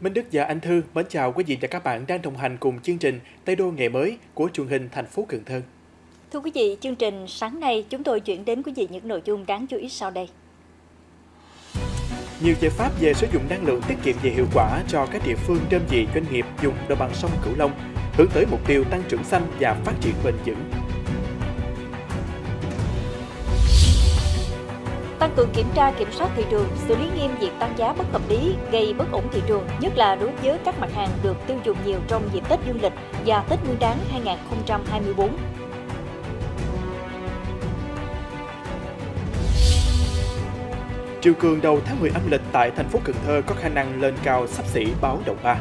Minh Đức và Anh Thư mến chào quý vị và các bạn đang đồng hành cùng chương trình Tây Đô Ngày Mới của truyền hình thành phố Cần Thơ. Thưa quý vị, chương trình sáng nay chúng tôi chuyển đến quý vị những nội dung đáng chú ý sau đây. Nhiều giải pháp về sử dụng năng lượng tiết kiệm và hiệu quả cho các địa phương, đơn vị, doanh nghiệp dùng đồng bằng sông Cửu Long, hướng tới mục tiêu tăng trưởng xanh và phát triển bền vững. Tăng cường kiểm tra kiểm soát thị trường, xử lý nghiêm việc tăng giá bất hợp lý gây bất ổn thị trường, nhất là đối với các mặt hàng được tiêu dùng nhiều trong dịp Tết Dương lịch và Tết Nguyên đán 2024. Triều cường đầu tháng 10 âm lịch tại thành phố Cần Thơ có khả năng lên cao xấp xỉ báo động 3.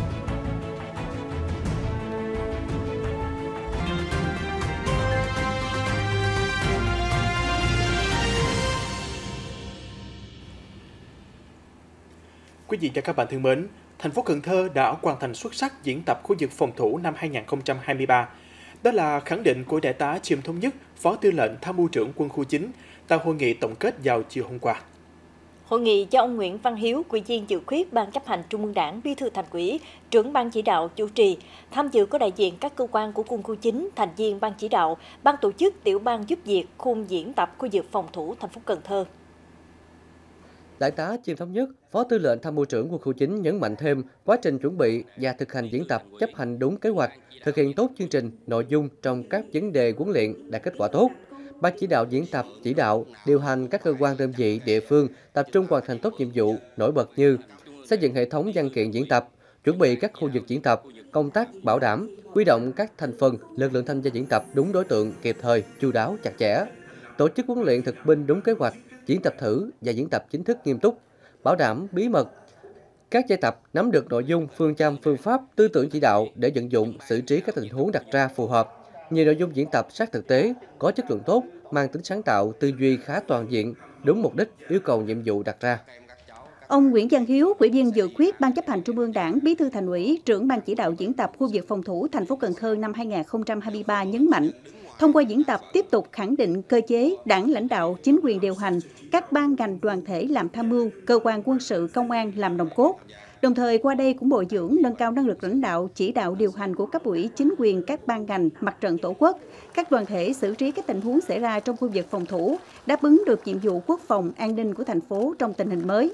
Quý vị và các bạn thân mến, thành phố Cần Thơ đã hoàn thành xuất sắc diễn tập khu vực phòng thủ năm 2023. Đó là khẳng định của Đại tá Chiêm Thống Nhất, Phó Tư lệnh Tham mưu trưởng Quân khu 9 tại hội nghị tổng kết vào chiều hôm qua. Hội nghị do ông Nguyễn Văn Hiếu, Ủy viên dự khuyết Ban chấp hành Trung ương Đảng, Bí thư Thành ủy, trưởng Ban chỉ đạo chủ trì. Tham dự có đại diện các cơ quan của Quân khu 9, thành viên Ban chỉ đạo, Ban tổ chức, tiểu ban giúp việc, khung diễn tập khu vực phòng thủ thành phố Cần Thơ. Đại tá Chiêm Thống Nhất, Phó Tư lệnh Tham mưu trưởng Quân khu 9 nhấn mạnh thêm quá trình chuẩn bị và thực hành diễn tập chấp hành đúng kế hoạch, thực hiện tốt chương trình, nội dung trong các vấn đề huấn luyện đạt kết quả tốt. Ban chỉ đạo diễn tập, chỉ đạo, điều hành các cơ quan đơn vị địa phương tập trung hoàn thành tốt nhiệm vụ nổi bật như xây dựng hệ thống văn kiện diễn tập, chuẩn bị các khu vực diễn tập, công tác bảo đảm, huy động các thành phần, lực lượng tham gia diễn tập đúng đối tượng, kịp thời, chu đáo, chặt chẽ, tổ chức huấn luyện thực binh đúng kế hoạch, diễn tập thử và diễn tập chính thức nghiêm túc, bảo đảm bí mật. Các giải tập nắm được nội dung, phương châm, phương pháp, tư tưởng chỉ đạo để vận dụng, xử trí các tình huống đặt ra phù hợp. Nhiều nội dung diễn tập sát thực tế, có chất lượng tốt, mang tính sáng tạo, tư duy khá toàn diện, đúng mục đích, yêu cầu nhiệm vụ đặt ra. Ông Nguyễn Văn Hiếu, Ủy viên dự khuyết Ban chấp hành Trung ương Đảng, Bí thư Thành ủy, trưởng Ban chỉ đạo diễn tập khu vực phòng thủ thành phố Cần Thơ năm 2023 nhấn mạnh, thông qua diễn tập tiếp tục khẳng định cơ chế Đảng lãnh đạo, chính quyền điều hành, các ban ngành đoàn thể làm tham mưu, cơ quan quân sự, công an làm nòng cốt. Đồng thời qua đây cũng bồi dưỡng nâng cao năng lực lãnh đạo, chỉ đạo điều hành của cấp ủy, chính quyền, các ban ngành, mặt trận tổ quốc, các đoàn thể xử trí các tình huống xảy ra trong khu vực phòng thủ, đáp ứng được nhiệm vụ quốc phòng, an ninh của thành phố trong tình hình mới.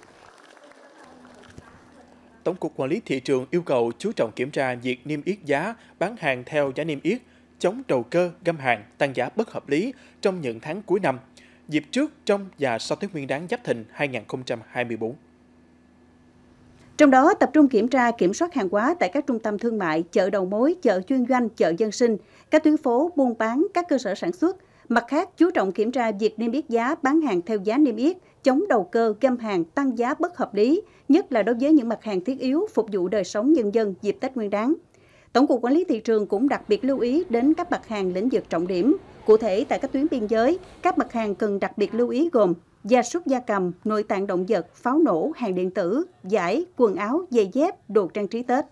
Tổng cục Quản lý thị trường yêu cầu chú trọng kiểm tra việc niêm yết giá, bán hàng theo giá niêm yết, chống đầu cơ, găm hàng, tăng giá bất hợp lý trong những tháng cuối năm, dịp trước, trong và sau Tết Nguyên đán Giáp Thìn 2024. Trong đó tập trung kiểm tra kiểm soát hàng hóa tại các trung tâm thương mại, chợ đầu mối, chợ chuyên doanh, chợ dân sinh, các tuyến phố buôn bán, các cơ sở sản xuất. Mặt khác, chú trọng kiểm tra việc niêm yết giá, bán hàng theo giá niêm yết, chống đầu cơ, găm hàng, tăng giá bất hợp lý, nhất là đối với những mặt hàng thiết yếu phục vụ đời sống nhân dân dịp Tết Nguyên đán. Tổng cục Quản lý thị trường cũng đặc biệt lưu ý đến các mặt hàng lĩnh vực trọng điểm. Cụ thể, tại các tuyến biên giới, các mặt hàng cần đặc biệt lưu ý gồm gia súc gia cầm, nội tạng động vật, pháo nổ, hàng điện tử, vải, quần áo, giày dép, đồ trang trí Tết.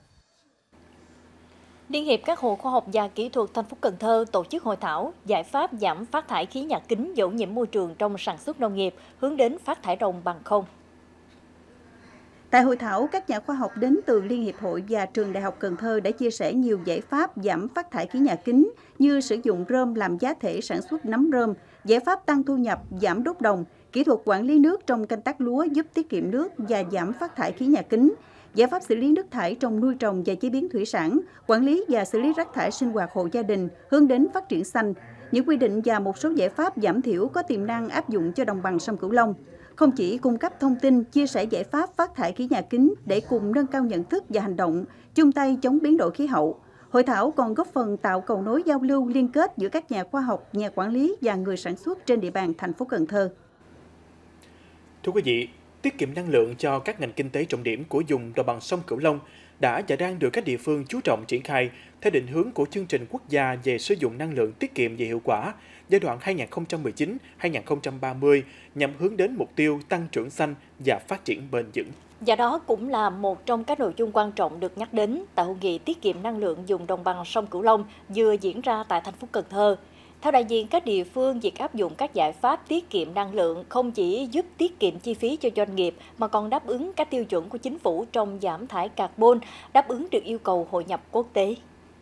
Liên hiệp các hội khoa học và kỹ thuật thành phố Cần Thơ tổ chức hội thảo giải pháp giảm phát thải khí nhà kính gây ô nhiễm môi trường trong sản xuất nông nghiệp, hướng đến phát thải ròng bằng không. Tại hội thảo, các nhà khoa học đến từ Liên hiệp hội và Trường Đại học Cần Thơ đã chia sẻ nhiều giải pháp giảm phát thải khí nhà kính như sử dụng rơm làm giá thể sản xuất nấm rơm, giải pháp tăng thu nhập, giảm đốt đồng, kỹ thuật quản lý nước trong canh tác lúa giúp tiết kiệm nước và giảm phát thải khí nhà kính, giải pháp xử lý nước thải trong nuôi trồng và chế biến thủy sản, quản lý và xử lý rác thải sinh hoạt hộ gia đình, hướng đến phát triển xanh. Những quy định và một số giải pháp giảm thiểu có tiềm năng áp dụng cho đồng bằng sông Cửu Long. Không chỉ cung cấp thông tin, chia sẻ giải pháp phát thải khí nhà kính để cùng nâng cao nhận thức và hành động, chung tay chống biến đổi khí hậu. Hội thảo còn góp phần tạo cầu nối giao lưu liên kết giữa các nhà khoa học, nhà quản lý và người sản xuất trên địa bàn thành phố Cần Thơ. Thưa quý vị, tiết kiệm năng lượng cho các ngành kinh tế trọng điểm của vùng đồng bằng sông Cửu Long đã và đang được các địa phương chú trọng triển khai theo định hướng của chương trình quốc gia về sử dụng năng lượng tiết kiệm và hiệu quả giai đoạn 2019-2030 nhằm hướng đến mục tiêu tăng trưởng xanh và phát triển bền vững. Và đó cũng là một trong các nội dung quan trọng được nhắc đến tại hội nghị tiết kiệm năng lượng vùng đồng bằng sông Cửu Long vừa diễn ra tại thành phố Cần Thơ. Theo đại diện các địa phương, việc áp dụng các giải pháp tiết kiệm năng lượng không chỉ giúp tiết kiệm chi phí cho doanh nghiệp mà còn đáp ứng các tiêu chuẩn của chính phủ trong giảm thải carbon, đáp ứng được yêu cầu hội nhập quốc tế.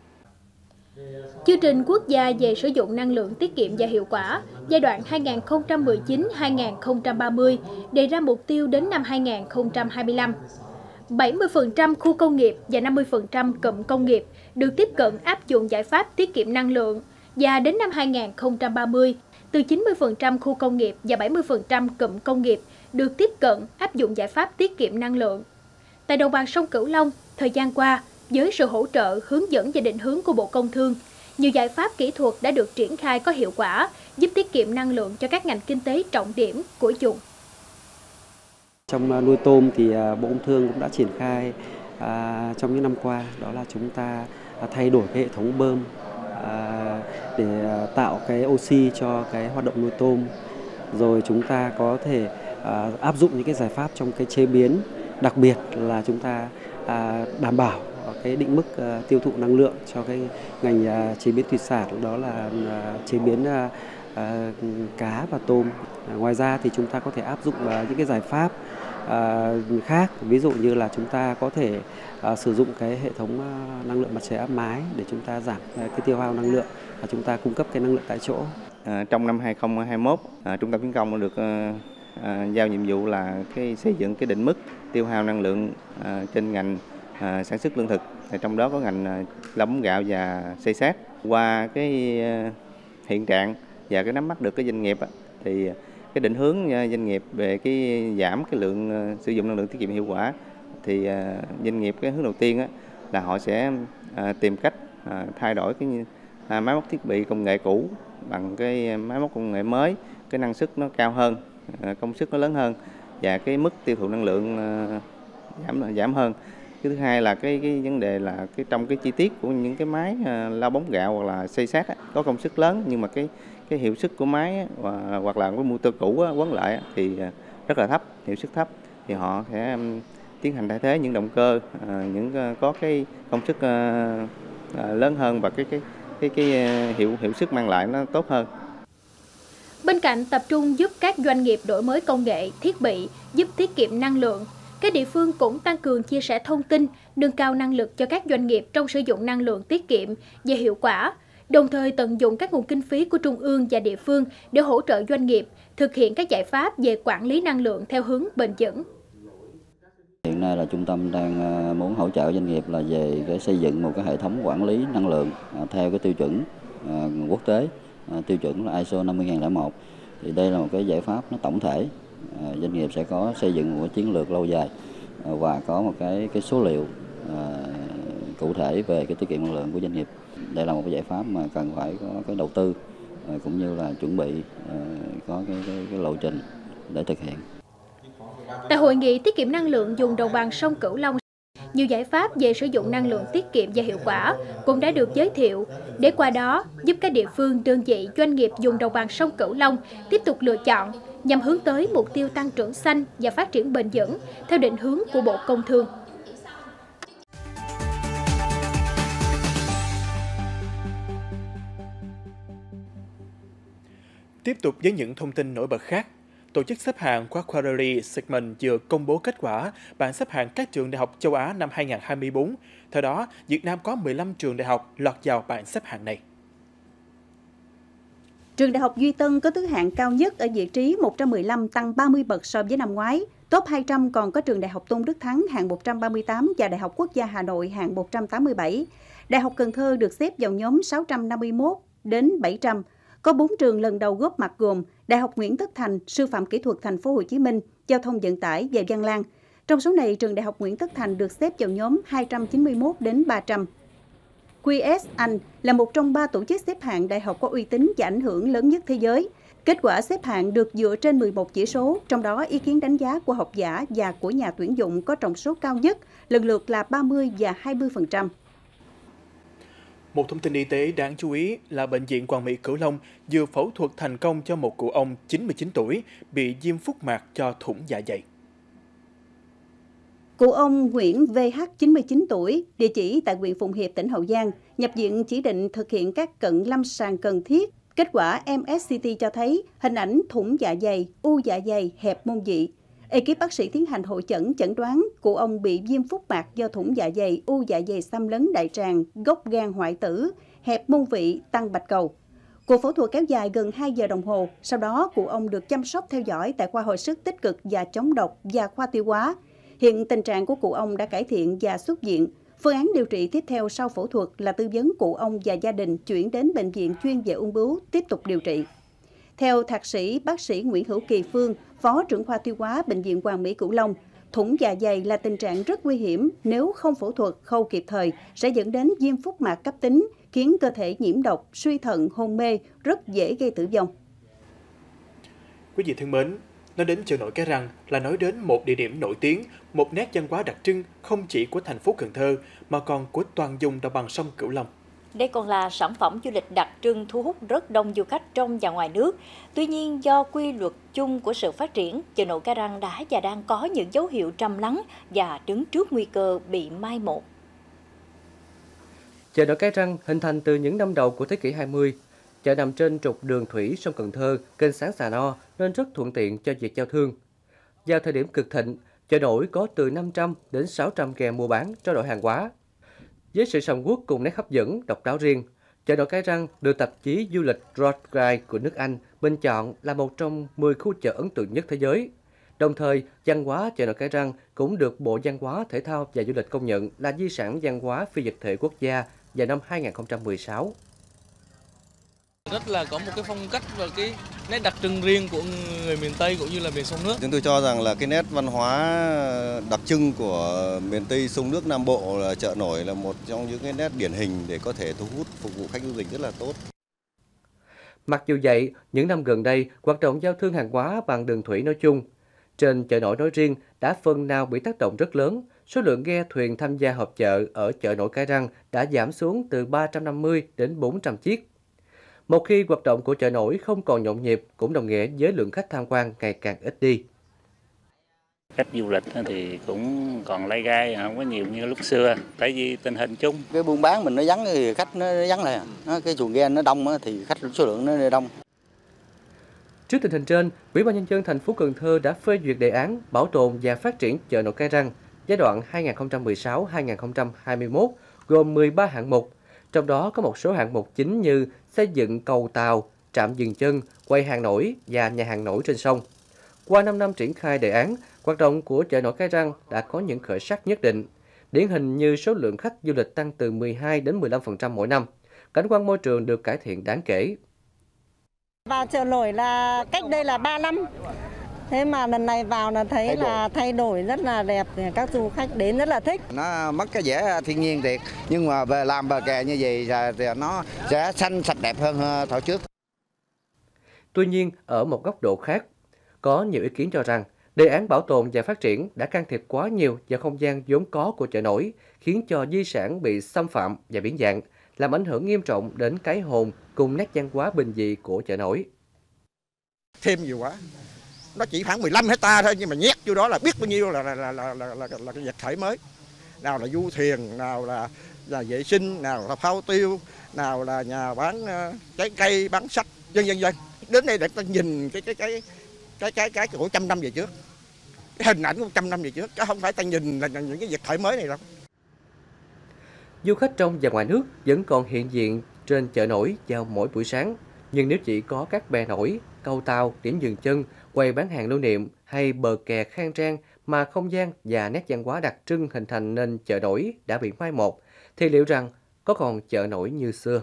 Chương trình quốc gia về sử dụng năng lượng tiết kiệm và hiệu quả giai đoạn 2019-2030 đề ra mục tiêu đến năm 2025. 70% khu công nghiệp và 50% cụm công nghiệp được tiếp cận áp dụng giải pháp tiết kiệm năng lượng và đến năm 2030, từ 90% khu công nghiệp và 70% cụm công nghiệp được tiếp cận áp dụng giải pháp tiết kiệm năng lượng. Tại đồng bằng sông Cửu Long, thời gian qua, với sự hỗ trợ, hướng dẫn và định hướng của Bộ Công Thương, nhiều giải pháp kỹ thuật đã được triển khai có hiệu quả, giúp tiết kiệm năng lượng cho các ngành kinh tế trọng điểm của vùng. Trong nuôi tôm thì Bộ Công Thương cũng đã triển khai trong những năm qua, đó là chúng ta thay đổi cái hệ thống bơm để tạo cái oxy cho cái hoạt động nuôi tôm. Rồi chúng ta có thể áp dụng những cái giải pháp trong cái chế biến, đặc biệt là chúng ta đảm bảo cái định mức tiêu thụ năng lượng cho cái ngành chế biến thủy sản, đó là chế biến cá và tôm. Ngoài ra thì chúng ta có thể áp dụng những cái giải pháp khác, ví dụ như là chúng ta có thể sử dụng cái hệ thống năng lượng mặt trời áp mái để chúng ta giảm cái tiêu hao năng lượng và chúng ta cung cấp cái năng lượng tại chỗ. Trong năm 2021, Trung tâm Khuyến công đã được giao nhiệm vụ là xây dựng cái định mức tiêu hao năng lượng trên ngành sản xuất lương thực, trong đó có ngành lau bóng gạo và xây xát. Qua cái hiện trạng và cái nắm bắt được cái doanh nghiệp thì cái định hướng doanh nghiệp về cái giảm cái lượng sử dụng năng lượng tiết kiệm hiệu quả, thì doanh nghiệp cái hướng đầu tiên là họ sẽ tìm cách thay đổi cái máy móc thiết bị công nghệ cũ bằng cái máy móc công nghệ mới, cái năng suất nó cao hơn, công suất nó lớn hơn và cái mức tiêu thụ năng lượng giảm hơn. Cái thứ hai là cái vấn đề là trong cái chi tiết của những cái máy lau bóng gạo hoặc là xây xát có công suất lớn nhưng mà cái hiệu suất của máy hoặc là cái motor cũ quấn lại thì rất là thấp, hiệu suất thấp, thì họ sẽ tiến hành thay thế những động cơ những có cái công suất lớn hơn và cái hiệu suất mang lại nó tốt hơn. Bên cạnh tập trung giúp các doanh nghiệp đổi mới công nghệ, thiết bị, giúp tiết kiệm năng lượng, các địa phương cũng tăng cường chia sẻ thông tin, nâng cao năng lực cho các doanh nghiệp trong sử dụng năng lượng tiết kiệm và hiệu quả, đồng thời tận dụng các nguồn kinh phí của trung ương và địa phương để hỗ trợ doanh nghiệp thực hiện các giải pháp về quản lý năng lượng theo hướng bền vững. Hiện nay là trung tâm đang muốn hỗ trợ doanh nghiệp là về cái xây dựng một cái hệ thống quản lý năng lượng theo cái tiêu chuẩn quốc tế, tiêu chuẩn là ISO 50001. Thì đây là một cái giải pháp nó tổng thể. Doanh nghiệp sẽ có xây dựng một cái chiến lược lâu dài và có một cái số liệu cụ thể về cái tiết kiệm năng lượng của doanh nghiệp. Đây là một cái giải pháp mà cần phải có cái đầu tư cũng như là chuẩn bị có cái lộ trình để thực hiện. Tại hội nghị tiết kiệm năng lượng vùng đồng bằng sông Cửu Long, nhiều giải pháp về sử dụng năng lượng tiết kiệm và hiệu quả cũng đã được giới thiệu, để qua đó giúp các địa phương, đơn vị, doanh nghiệp vùng đồng bằng sông Cửu Long tiếp tục lựa chọn nhằm hướng tới mục tiêu tăng trưởng xanh và phát triển bền vững theo định hướng của Bộ Công Thương. Tiếp tục với những thông tin nổi bật khác. Tổ chức xếp hạng Quarterly Segment vừa công bố kết quả bảng xếp hạng các trường đại học châu Á năm 2024. Theo đó, Việt Nam có 15 trường đại học lọt vào bảng xếp hạng này. Trường Đại học Duy Tân có thứ hạng cao nhất ở vị trí 115, tăng 30 bậc so với năm ngoái. Top 200 còn có trường Đại học Tôn Đức Thắng hạng 138 và Đại học Quốc gia Hà Nội hạng 187. Đại học Cần Thơ được xếp vào nhóm 651 đến 700. Có 4 trường lần đầu góp mặt gồm Đại học Nguyễn Tất Thành, Sư phạm Kỹ thuật Thành phố Hồ Chí Minh, Giao thông Vận tải và Văn Lang. Trong số này, trường Đại học Nguyễn Tất Thành được xếp vào nhóm 291 đến 300. QS Anh là một trong 3 tổ chức xếp hạng đại học có uy tín và ảnh hưởng lớn nhất thế giới. Kết quả xếp hạng được dựa trên 11 chỉ số, trong đó ý kiến đánh giá của học giả và của nhà tuyển dụng có trọng số cao nhất, lần lượt là 30 và 20%. Một thông tin y tế đáng chú ý là Bệnh viện Quang Mỹ Cửu Long vừa phẫu thuật thành công cho một cụ ông 99 tuổi bị viêm phúc mạc do thủng dạ dày. Cụ ông Nguyễn VH, 99 tuổi, địa chỉ tại huyện Phụng Hiệp, tỉnh Hậu Giang, nhập viện chỉ định thực hiện các cận lâm sàng cần thiết, Kết quả MSCT cho thấy hình ảnh thủng dạ dày, u dạ dày, hẹp môn vị. Ekip bác sĩ tiến hành hội chẩn chẩn đoán cụ ông bị viêm phúc mạc do thủng dạ dày, u dạ dày xâm lấn đại tràng, gốc gan hoại tử, hẹp môn vị, tăng bạch cầu. Cuộc phẫu thuật kéo dài gần 2 giờ đồng hồ, sau đó cụ ông được chăm sóc theo dõi tại khoa hồi sức tích cực và chống độc và khoa tiêu hóa. Hiện tình trạng của cụ ông đã cải thiện và xuất viện. Phương án điều trị tiếp theo sau phẫu thuật là tư vấn cụ ông và gia đình chuyển đến bệnh viện chuyên về ung bướu tiếp tục điều trị. Theo thạc sĩ bác sĩ Nguyễn Hữu Kỳ Phương, Phó trưởng khoa tiêu hóa Bệnh viện Hoàn Mỹ Cửu Long, thủng dạ dày là tình trạng rất nguy hiểm nếu không phẫu thuật khâu kịp thời sẽ dẫn đến viêm phúc mạc cấp tính, khiến cơ thể nhiễm độc, suy thận, hôn mê, rất dễ gây tử vong. Quý vị thân mến, nói đến chợ nổi Cái Răng là nói đến một địa điểm nổi tiếng, một nét văn hóa đặc trưng không chỉ của thành phố Cần Thơ mà còn của toàn vùng đồng bằng sông Cửu Long. Đây còn là sản phẩm du lịch đặc trưng thu hút rất đông du khách trong và ngoài nước. Tuy nhiên, do quy luật chung của sự phát triển, chợ nổi Cái Răng đã và đang có những dấu hiệu trầm lắng và đứng trước nguy cơ bị mai một. Chợ nổi Cái Răng hình thành từ những năm đầu của thế kỷ 20. Chợ nằm trên trục đường thủy sông Cần Thơ, kênh Sáng Xà No nên rất thuận tiện cho việc giao thương. Vào thời điểm cực thịnh, chợ nổi có từ 500 đến 600 ghe mua bán trao đổi hàng hóa. Với sự sầm uất cùng nét hấp dẫn độc đáo riêng, chợ nổi Cái Răng được tạp chí du lịch Road Guide của nước Anh bình chọn là một trong 10 khu chợ ấn tượng nhất thế giới. Đồng thời, văn hóa chợ nổi Cái Răng cũng được Bộ Văn hóa, Thể thao và Du lịch công nhận là di sản văn hóa phi vật thể quốc gia vào năm 2016. Rất là có một cái phong cách và cái nét đặc trưng riêng của người miền Tây cũng như là miền sông nước. Chúng tôi cho rằng là cái nét văn hóa đặc trưng của miền Tây sông nước Nam Bộ là chợ nổi là một trong những cái nét điển hình để có thể thu hút phục vụ khách du lịch rất là tốt. Mặc dù vậy, những năm gần đây, hoạt động giao thương hàng hóa bằng đường thủy nói chung, trên chợ nổi nói riêng đã phần nào bị tác động rất lớn. Số lượng ghe thuyền tham gia họp chợ ở chợ nổi Cái Răng đã giảm xuống từ 350 đến 400 chiếc. Một khi hoạt động của chợ nổi không còn nhộn nhịp cũng đồng nghĩa với lượng khách tham quan ngày càng ít đi. Khách du lịch thì cũng còn lay gai, không có nhiều như lúc xưa, tại vì tình hình chung. Cái buôn bán mình nó vắng thì khách nó vắng lại, cái chuồng ghe nó đông thì khách số lượng nó đông. Trước tình hình trên, Ủy ban Nhân dân thành phố Cần Thơ đã phê duyệt đề án bảo tồn và phát triển chợ nổi Cái Răng giai đoạn 2016-2021 gồm 13 hạng mục. Trong đó có một số hạng mục chính như xây dựng cầu tàu, trạm dừng chân, quầy hàng nổi và nhà hàng nổi trên sông. Qua 5 năm triển khai đề án, hoạt động của chợ nổi Cái Răng đã có những khởi sắc nhất định. Điển hình như số lượng khách du lịch tăng từ 12 đến 15% mỗi năm. Cảnh quan môi trường được cải thiện đáng kể. Vào chợ nổi là cách đây là 3 năm. Thế mà lần này vào là thấy là thay đổi rất là đẹp, các du khách đến rất là thích. Nó mất cái vẻ thiên nhiên thiệt, nhưng mà về làm bờ kè như vậy thì nó sẽ xanh sạch đẹp hơn thời trước. Tuy nhiên, ở một góc độ khác, có nhiều ý kiến cho rằng đề án bảo tồn và phát triển đã can thiệp quá nhiều vào không gian vốn có của chợ nổi, khiến cho di sản bị xâm phạm và biến dạng, làm ảnh hưởng nghiêm trọng đến cái hồn cùng nét văn hóa bình dị của chợ nổi. Thêm nhiều quá. Nó chỉ khoảng 15 hectare thôi nhưng mà nhét vô đó là biết bao nhiêu là cái vật thể mới. Nào là du thuyền, nào là vệ sinh, nào là phao tiêu, nào là nhà bán trái cây, bán sách, vân vân. Đến đây để ta nhìn cái của 100 năm về trước. Cái hình ảnh của 100 năm về trước, chứ không phải ta nhìn là những cái vật thể mới này đâu. Du khách trong và ngoài nước vẫn còn hiện diện trên chợ nổi vào mỗi buổi sáng. Nhưng nếu chỉ có các bè nổi, cầu tàu, điểm dừng chân, quầy bán hàng lưu niệm hay bờ kè khang trang mà không gian và nét văn hóa đặc trưng hình thành nên chợ nổi đã bị mai một, thì liệu rằng có còn chợ nổi như xưa?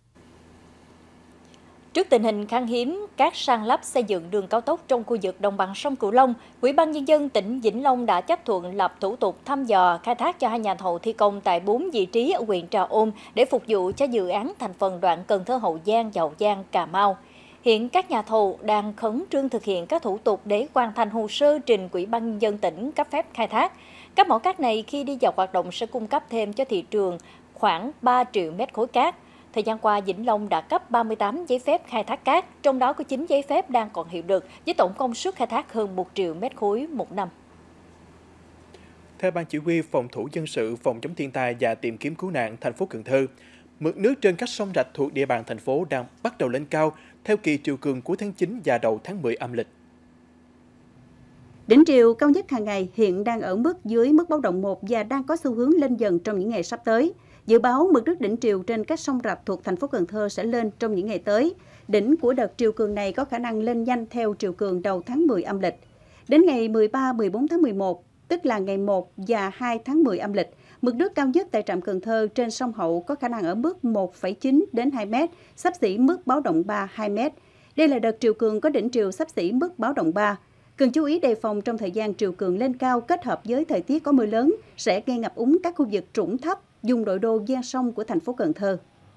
Trước tình hình khan hiếm các san lấp xây dựng đường cao tốc trong khu vực đồng bằng sông Cửu Long, Ủy ban Nhân dân tỉnh Vĩnh Long đã chấp thuận lập thủ tục thăm dò khai thác cho 2 nhà thầu thi công tại 4 vị trí ở huyện Trà Ôn để phục vụ cho dự án thành phần đoạn Cần Thơ - Hậu Giang - Dầu Giang - Cà Mau. Hiện các nhà thầu đang khẩn trương thực hiện các thủ tục để hoàn thành hồ sơ trình Ủy ban Nhân dân tỉnh cấp phép khai thác. Các mỏ cát này khi đi vào hoạt động sẽ cung cấp thêm cho thị trường khoảng 3 triệu mét khối cát. Thời gian qua, Vĩnh Long đã cấp 38 giấy phép khai thác cát, trong đó có 9 giấy phép đang còn hiệu lực, với tổng công suất khai thác hơn 1 triệu mét khối một năm. Theo Ban Chỉ huy Phòng thủ dân sự, phòng chống thiên tai và tìm kiếm cứu nạn thành phố Cần Thơ, Mực nước trên các sông rạch thuộc địa bàn thành phố đang bắt đầu lên cao theo kỳ triều cường cuối tháng 9 và đầu tháng 10 âm lịch. Đỉnh triều cao nhất hàng ngày hiện đang ở mức dưới mức báo động 1 và đang có xu hướng lên dần trong những ngày sắp tới. Dự báo mực nước đỉnh triều trên các sông rạch thuộc thành phố Cần Thơ sẽ lên trong những ngày tới. Đỉnh của đợt triều cường này có khả năng lên nhanh theo triều cường đầu tháng 10 âm lịch. Đến ngày 13-14 tháng 11, tức là ngày 1 và 2 tháng 10 âm lịch, mực nước cao nhất tại trạm Cần Thơ trên sông Hậu có khả năng ở mức 1,9 đến 2 m, xấp xỉ mức báo động 3 2 m. Đây là đợt triều cường có đỉnh triều xấp xỉ mức báo động 3. Cần chú ý đề phòng trong thời gian triều cường lên cao kết hợp với thời tiết có mưa lớn sẽ gây ngập úng các khu vực trũng thấp, vùng nội đô ven sông của thành phố Cần Thơ.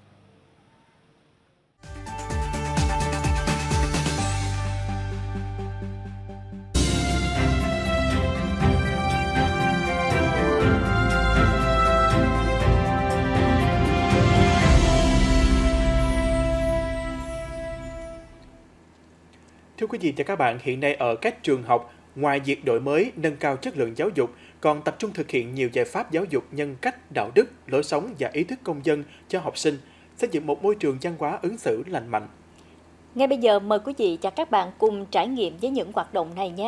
Thưa quý vị và các bạn, hiện nay ở các trường học, ngoài việc đổi mới, nâng cao chất lượng giáo dục, còn tập trung thực hiện nhiều giải pháp giáo dục nhân cách, đạo đức, lối sống và ý thức công dân cho học sinh, xây dựng một môi trường văn hóa ứng xử lành mạnh. Ngay bây giờ mời quý vị và các bạn cùng trải nghiệm với những hoạt động này nhé.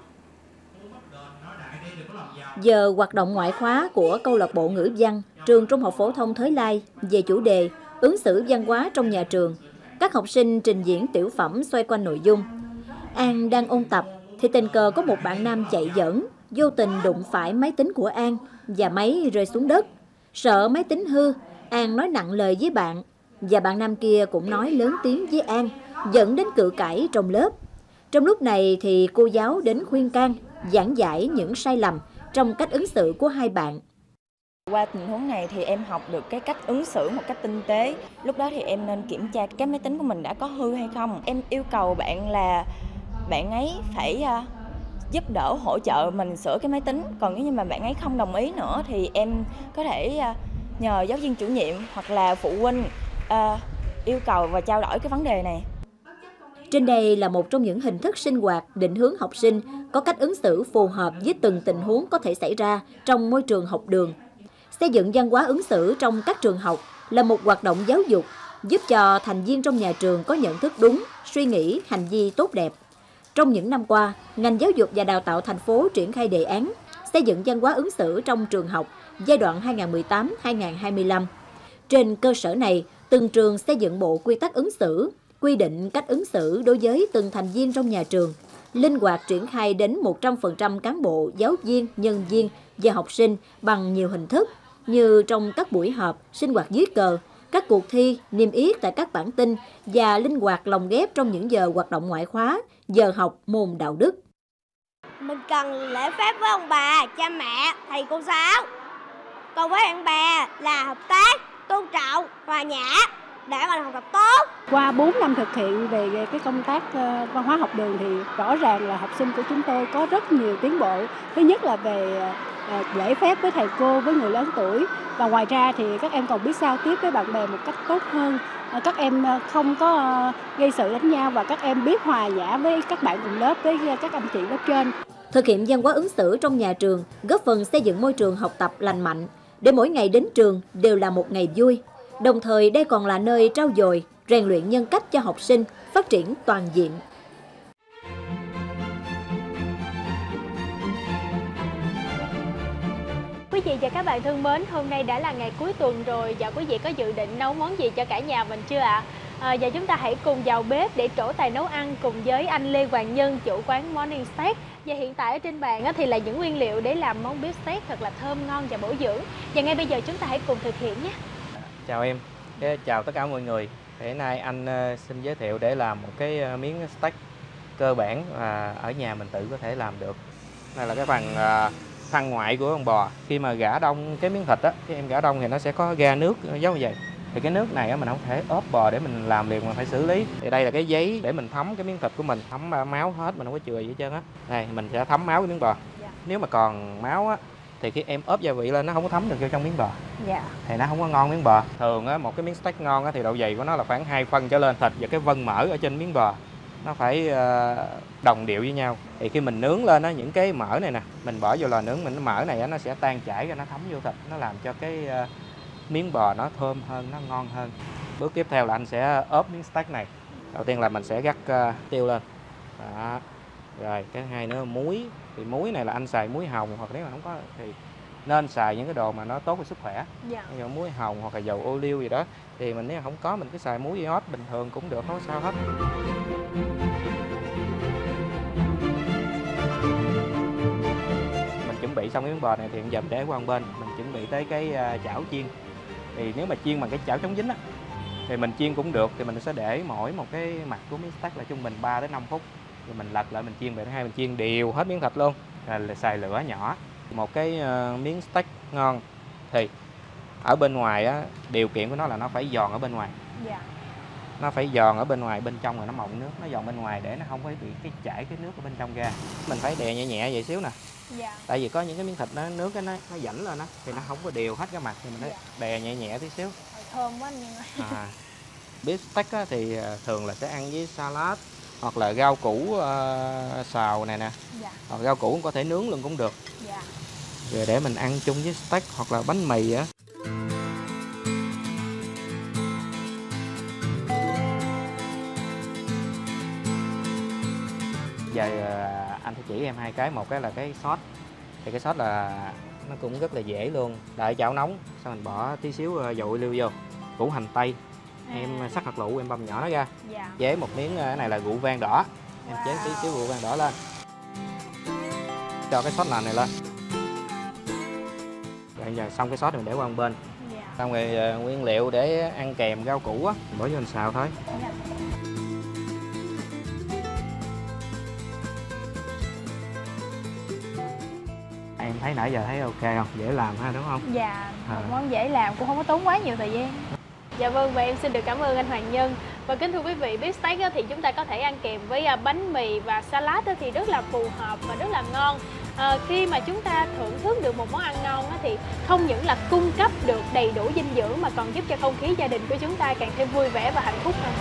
Giờ hoạt động ngoại khóa của câu lạc bộ ngữ văn trường Trung học phổ thông Thới Lai về chủ đề ứng xử văn hóa trong nhà trường. Các học sinh trình diễn tiểu phẩm xoay quanh nội dung. An đang ôn tập thì tình cờ có một bạn nam chạy giỡn, vô tình đụng phải máy tính của An và máy rơi xuống đất. Sợ máy tính hư, An nói nặng lời với bạn và bạn nam kia cũng nói lớn tiếng với An, dẫn đến cự cãi trong lớp. Trong lúc này thì cô giáo đến khuyên can, giảng giải những sai lầm trong cách ứng xử của hai bạn. Qua tình huống này thì em học được cái cách ứng xử một cách tinh tế. Lúc đó thì em nên kiểm tra cái máy tính của mình đã có hư hay không. Em yêu cầu bạn là bạn ấy phải giúp đỡ hỗ trợ mình sửa cái máy tính. Còn nếu như mà bạn ấy không đồng ý nữa thì em có thể nhờ giáo viên chủ nhiệm hoặc là phụ huynh yêu cầu và trao đổi cái vấn đề này. Trên đây là một trong những hình thức sinh hoạt định hướng học sinh có cách ứng xử phù hợp với từng tình huống có thể xảy ra trong môi trường học đường. Xây dựng văn hóa ứng xử trong các trường học là một hoạt động giáo dục giúp cho thành viên trong nhà trường có nhận thức đúng, suy nghĩ, hành vi tốt đẹp. Trong những năm qua, ngành giáo dục và đào tạo thành phố triển khai đề án xây dựng văn hóa ứng xử trong trường học giai đoạn 2018-2025. Trên cơ sở này, từng trường xây dựng bộ quy tắc ứng xử, quy định cách ứng xử đối với từng thành viên trong nhà trường, linh hoạt triển khai đến 100% cán bộ, giáo viên, nhân viên và học sinh bằng nhiều hình thức như trong các buổi họp, sinh hoạt dưới cờ, các cuộc thi, niêm yết tại các bản tin và linh hoạt lồng ghép trong những giờ hoạt động ngoại khóa, giờ học môn đạo đức. Mình cần lễ phép với ông bà, cha mẹ, thầy cô giáo. Còn với bạn bè là hợp tác, tôn trọng, hòa nhã để mà học tập tốt. Qua 4 năm thực hiện về cái công tác văn hóa học đường thì rõ ràng là học sinh của chúng tôi có rất nhiều tiến bộ. Thứ nhất là về lễ phép với thầy cô, với người lớn tuổi. Và ngoài ra thì các em còn biết giao tiếp với bạn bè một cách tốt hơn. Các em không có gây sự đánh nhau và các em biết hòa nhã với các bạn cùng lớp, với các anh chị lớp trên. Thực hiện văn hóa ứng xử trong nhà trường góp phần xây dựng môi trường học tập lành mạnh để mỗi ngày đến trường đều là một ngày vui. Đồng thời đây còn là nơi trau dồi, rèn luyện nhân cách cho học sinh phát triển toàn diện. Quý vị và các bạn thân mến, hôm nay đã là ngày cuối tuần rồi và quý vị có dự định nấu món gì cho cả nhà mình chưa ạ? Và chúng ta hãy cùng vào bếp để trổ tài nấu ăn cùng với anh Lê Hoàng Nhân, chủ quán Morning Steak. Và hiện tại ở trên bàn thì là những nguyên liệu để làm món beef steak thật là thơm ngon và bổ dưỡng. Và ngay bây giờ chúng ta hãy cùng thực hiện nhé. Chào em, chào tất cả mọi người. Hôm nay anh xin giới thiệu để làm một cái miếng steak cơ bản và ở nhà mình tự có thể làm được. Đây là cái phần thân ngoại của con bò. Khi mà gã đông cái miếng thịt á, cái em gã đông thì nó sẽ có ra nước giống như vậy. Thì cái nước này mình không thể ốp bò để mình làm liền mà phải xử lý. Thì đây là cái giấy để mình thấm cái miếng thịt của mình, thấm máu hết, mình không có chừa gì hết trơn á. Đây mình sẽ thấm máu cái miếng bò. Nếu mà còn máu á thì khi em ốp gia vị lên nó không có thấm được vô trong miếng bò. Thì nó không có ngon miếng bò. Thường á một cái miếng steak ngon á thì độ dày của nó là khoảng 2 phân trở lên thịt và cái vân mỡ ở trên miếng bò nó phải đồng điệu với nhau. Thì khi mình nướng lên á, những cái mỡ này nè, mình bỏ vô lò nướng, mình mỡ này á, nó sẽ tan chảy ra, nó thấm vô thịt, nó làm cho cái miếng bò nó thơm hơn, nó ngon hơn. Bước tiếp theo là anh sẽ ốp miếng steak này. Đầu tiên là mình sẽ gắt tiêu lên. Đó. Rồi cái hai nữa là muối. Thì muối này là anh xài muối hồng, hoặc nếu mà không có thì nên xài những cái đồ mà nó tốt cho sức khỏe. Ví dụ muối hồng hoặc là dầu ô liu gì đó. Thì mình nếu không có mình cứ xài muối iốt bình thường cũng được, không có sao hết. Mình chuẩn bị xong cái miếng bò này thì giờ mình để qua một bên. Mình chuẩn bị tới cái chảo chiên. Thì nếu mà chiên bằng cái chảo chống dính á thì mình chiên cũng được, thì mình sẽ để mỗi một cái mặt của miếng steak là trung bình 3 đến 5 phút. Rồi mình lật lại mình chiên về thứ hai, mình chiên đều hết miếng thịt luôn. Rồi xài lửa nhỏ. Một cái miếng steak ngon thì ở bên ngoài á, điều kiện của nó là nó phải giòn ở bên ngoài. Nó phải giòn ở bên ngoài, bên trong rồi nó mọng nước, nó giòn bên ngoài để nó không có bị cái chảy cái nước ở bên trong ra. Mình phải đè nhẹ nhẹ vậy xíu nè. Tại vì có những cái miếng thịt nó nước nó dãnh lên á thì nó không có đều hết cái mặt, thì mình phải đè nhẹ nhẹ tí xíu. Thơm quá anh. Beef steak á, thì thường là sẽ ăn với salad hoặc là rau củ xào này nè. Hoặc rau củ có thể nướng luôn cũng được. Rồi để mình ăn chung với steak hoặc là bánh mì á. Giờ anh sẽ chỉ em hai cái, một cái là cái sốt. Thì cái sốt là nó cũng rất là dễ luôn. Đợi chảo nóng, xong mình bỏ tí xíu dầu ô liu vô, củ hành tây. Em sắc hạt lựu em băm nhỏ nó ra. Chế một miếng cái này là rượu vang đỏ. Em chế tí xíu rượu vang đỏ lên. Cho cái sốt này lên. Rồi giờ xong cái sốt thì mình để qua một bên. Xong rồi nguyên liệu để ăn kèm rau củ á, bỏ vô mình xào thôi. Em thấy nãy giờ thấy ok không? Dễ làm ha, đúng không? Dạ, một món dễ làm cũng không có tốn quá nhiều thời gian. Dạ vâng, và em xin được cảm ơn anh Hoàng Nhân. Và kính thưa quý vị, beef steak thì chúng ta có thể ăn kèm với bánh mì và salad thì rất là phù hợp và rất là ngon. Khi mà chúng ta thưởng thức được một món ăn ngon thì không những là cung cấp được đầy đủ dinh dưỡng mà còn giúp cho không khí gia đình của chúng ta càng thêm vui vẻ và hạnh phúc hơn.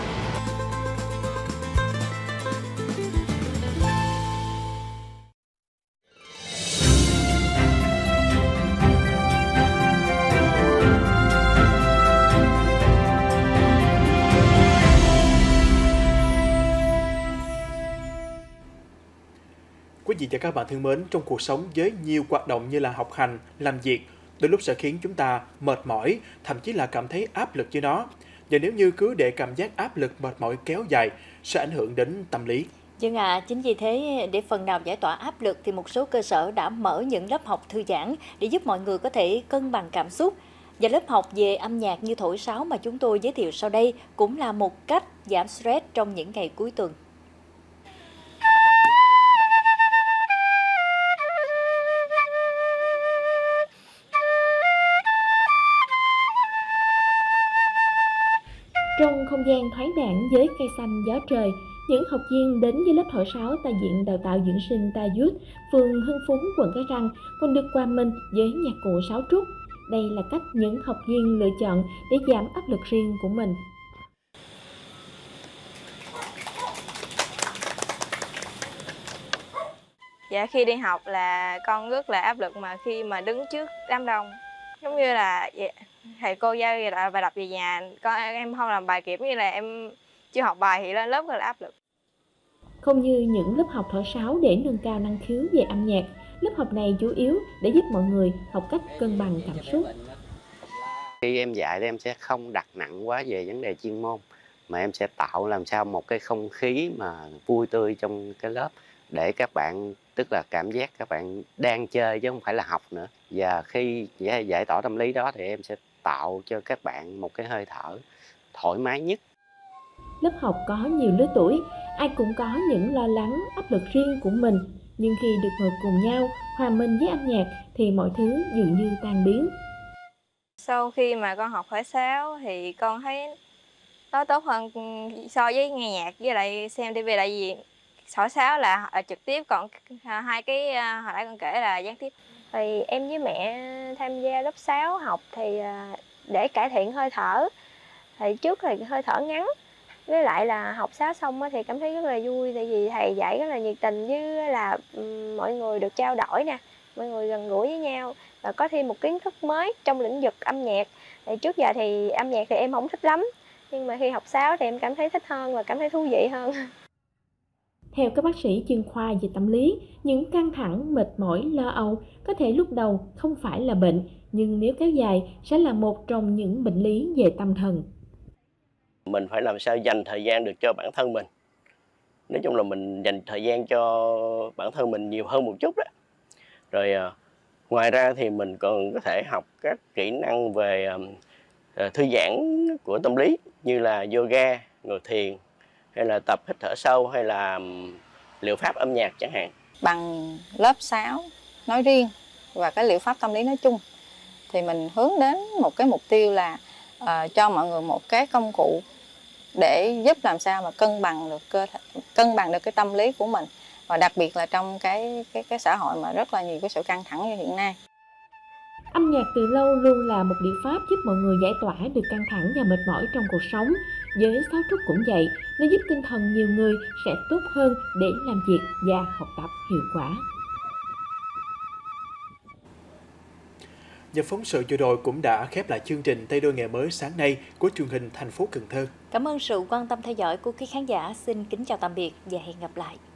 Quý vị và các bạn thân mến, trong cuộc sống với nhiều hoạt động như là học hành, làm việc, đôi lúc sẽ khiến chúng ta mệt mỏi, thậm chí là cảm thấy áp lực với nó. Và nếu như cứ để cảm giác áp lực mệt mỏi kéo dài, sẽ ảnh hưởng đến tâm lý. Vâng ạ, chính vì thế để phần nào giải tỏa áp lực thì một số cơ sở đã mở những lớp học thư giãn để giúp mọi người có thể cân bằng cảm xúc. Và lớp học về âm nhạc như thổi sáo mà chúng tôi giới thiệu sau đây cũng là một cách giảm stress trong những ngày cuối tuần. Trong không gian thoáng đãng với cây xanh gió trời, những học viên đến với lớp thổi sáo tại Viện Đào tạo Dưỡng sinh Ta Dút, phường Hưng Phú, quận Cái Răng còn được hòa mình với nhạc cụ sáo trúc. Đây là cách những học viên lựa chọn để giảm áp lực riêng của mình. Dạ, khi đi học là con rất là áp lực mà khi mà đứng trước đám đông. Giống như là thầy cô giao bài tập về nhà, em không làm bài kịp, như là em chưa học bài thì lên lớp rất là áp lực. Không như những lớp học thổi sáo để nâng cao năng khiếu về âm nhạc, lớp học này chủ yếu để giúp mọi người học cách cân bằng cảm xúc. Khi em dạy thì em sẽ không đặt nặng quá về vấn đề chuyên môn, mà em sẽ tạo làm sao một cái không khí mà vui tươi trong cái lớp để các bạn, tức là cảm giác các bạn đang chơi chứ không phải là học nữa. Và khi giải tỏa tâm lý đó thì em sẽ tạo cho các bạn một cái hơi thở thoải mái nhất. Lớp học có nhiều lứa tuổi, ai cũng có những lo lắng, áp lực riêng của mình. Nhưng khi được ngồi cùng nhau, hòa mình với âm nhạc thì mọi thứ dường như tan biến. Sau khi mà con học thổi sáo thì con thấy nó tốt hơn so với nghe nhạc với lại xem TV, tại vì thổi sáo là trực tiếp, còn hai cái hồi nãy con kể là gián tiếp. Thì em với mẹ tham gia lớp 6 học thì để cải thiện hơi thở. Thì trước là hơi thở ngắn, với lại là học sáo xong thì cảm thấy rất là vui, tại vì thầy dạy rất là nhiệt tình, với là mọi người được trao đổi nè, mọi người gần gũi với nhau. và có thêm một kiến thức mới trong lĩnh vực âm nhạc. Thì trước giờ thì âm nhạc thì em không thích lắm, nhưng mà khi học sáo thì em cảm thấy thích hơn và cảm thấy thú vị hơn. Theo các bác sĩ chuyên khoa về tâm lý, những căng thẳng, mệt mỏi, lo âu có thể lúc đầu không phải là bệnh, nhưng nếu kéo dài sẽ là một trong những bệnh lý về tâm thần. Mình phải làm sao dành thời gian được cho bản thân mình. Nói chung là mình dành thời gian cho bản thân mình nhiều hơn một chút đó. Rồi ngoài ra thì mình còn có thể học các kỹ năng về thư giãn của tâm lý như là yoga, ngồi thiền, hay là tập hít thở sâu, hay là liệu pháp âm nhạc chẳng hạn. Bằng lớp sáo nói riêng và cái liệu pháp tâm lý nói chung thì mình hướng đến một cái mục tiêu là cho mọi người một cái công cụ để giúp làm sao mà cân bằng được cái tâm lý của mình, và đặc biệt là trong cái xã hội mà rất là nhiều cái sự căng thẳng như hiện nay. Âm nhạc từ lâu luôn là một liệu pháp giúp mọi người giải tỏa được căng thẳng và mệt mỏi trong cuộc sống. Với sáo trúc cũng vậy, nó giúp tinh thần nhiều người sẽ tốt hơn để làm việc và học tập hiệu quả. Và phóng sự vừa rồi cũng đã khép lại chương trình Tay đôi nghề mới sáng nay của truyền hình thành phố Cần Thơ. Cảm ơn sự quan tâm theo dõi của quý khán giả. Xin kính chào tạm biệt và hẹn gặp lại.